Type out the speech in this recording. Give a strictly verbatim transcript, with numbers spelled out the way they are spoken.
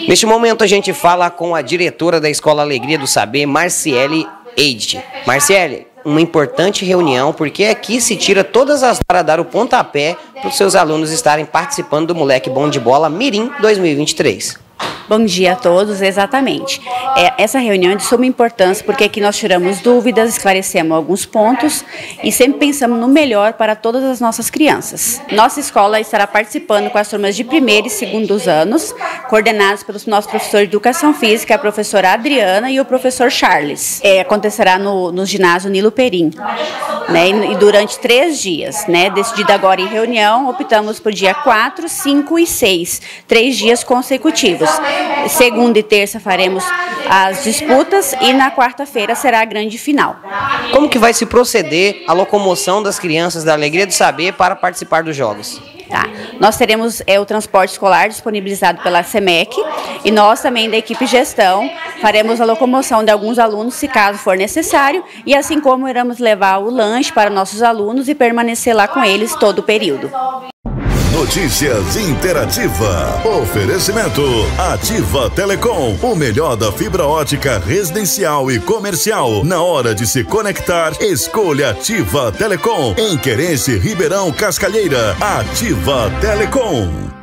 Neste momento a gente fala com a diretora da Escola Alegria do Saber, Marciele Eide. Marciele, uma importante reunião, porque aqui se tira todas as para dar o pontapé para os seus alunos estarem participando do Moleque Bom de Bola Mirim dois mil e vinte e três. Bom dia a todos, exatamente. É, essa reunião é de suma importância porque aqui nós tiramos dúvidas, esclarecemos alguns pontos e sempre pensamos no melhor para todas as nossas crianças. Nossa escola estará participando com as turmas de primeiro e segundos anos, coordenados pelo nosso professor de Educação Física, a professora Adriana e o professor Charles. É, acontecerá no, no ginásio Nilo Perim, né, e, e durante três dias, né, decidido agora em reunião, optamos por dia quatro, cinco e seis, três dias consecutivos. Segunda e terça faremos as disputas e na quarta-feira será a grande final. Como que vai se proceder a locomoção das crianças da Alegria do Saber para participar dos jogos? Tá. Nós teremos é, o transporte escolar disponibilizado pela SEMEC e nós também da equipe gestão faremos a locomoção de alguns alunos se caso for necessário e assim como iremos levar o lanche para nossos alunos e permanecer lá com eles todo o período. Notícias Interativa. Oferecimento Ativa Telecom. O melhor da fibra ótica residencial e comercial. Na hora de se conectar, escolha Ativa Telecom. Em Querência, Ribeirão Cascalheira. Ativa Telecom.